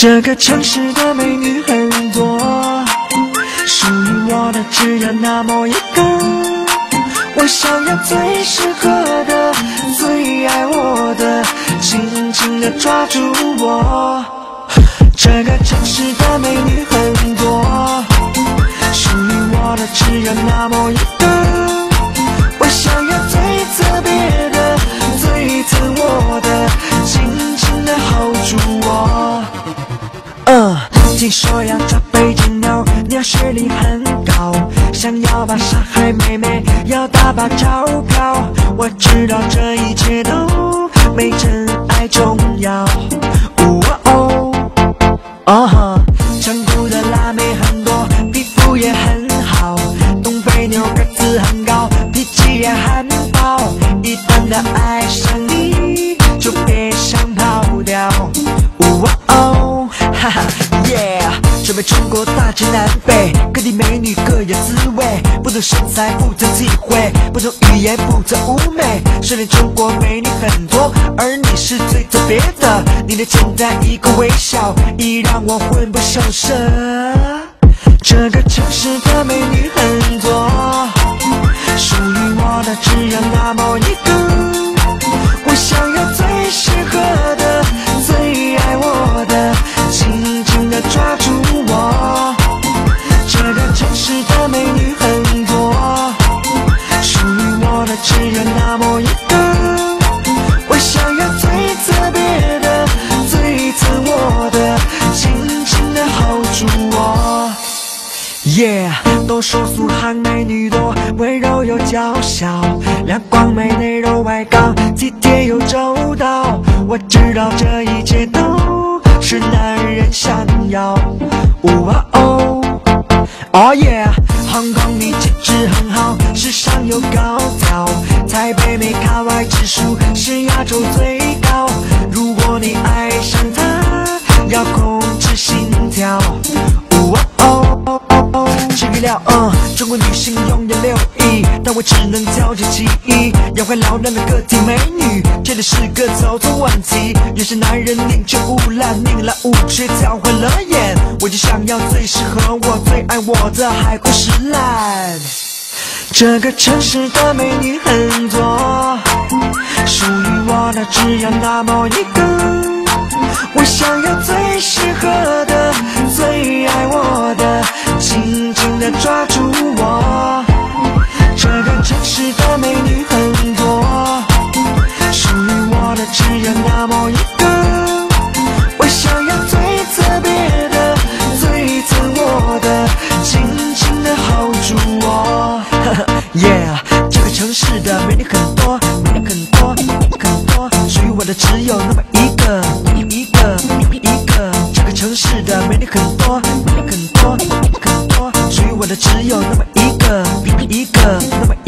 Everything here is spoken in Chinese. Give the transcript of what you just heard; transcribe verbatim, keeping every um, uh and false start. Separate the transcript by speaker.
Speaker 1: 这个城市的美女很多，属于我的只有那么一个。我想要最适合的，最爱我的，紧紧地抓住我。这个城市的美女很多，属于我的只有那么一个。我想要最特别的，最疼我的，紧紧地 hold 住我。嗯，听说要抓北京牛，鸟实力很高，想要把上海妹妹要大把钞票。我知道这一切都没真爱重要。哦哦哦哈，成都的辣妹很多，皮肤也很好，东北妞个子很高，脾气也很暴。一旦她爱上你，就别想跑掉。哦哦，哈哈耶！准备中国大江南北，各地美女各有滋味，不同身材不同体会，不同语言不同妩媚。虽然中国美女很多，而你是最特别的，你的简单一个微笑，已让我魂不守舍。这个城市的美女很多，属于我的只有那么一个。我想要最适合的，最爱我的，紧紧地抓住我。这个城市的美女很多，属于我的只有那么一个。我想要最特别的，最疼我的，紧紧地 hold 住我。Yeah， 都说苏杭美女多，温柔又娇小，亮光美内柔外刚，体贴又周到。我知道这一切都是男人想要。哦哦哦耶！香港你气质很好，时尚又高调，台北美卡外指数是亚洲最高。如果你爱上他，要控制心跳。哦哦哦哦哦，吃鱼料，嗯，中国女性拥有六亿，但我只能挑选其一。要会撩人的个体美女，这里是个操作问题。有些男人宁缺毋滥，宁滥勿缺，挑混了眼。我就想要最适合我、最爱我的海枯石烂。这个城市的美女很多，属于我的只有那么一个。我想要最适合的，最爱我的，紧紧地抓住我。这个城市的美女很多，属于我的只有那么一个。我想要最特别的，最疼我的，紧紧地 hold 住我。Yeah， 这个城市的美女很多，美女很多很多，属于我的只有那么一个，一个一个。这个城市的美女很多，美女很多很多，属于我的只有那么一个，一个那么。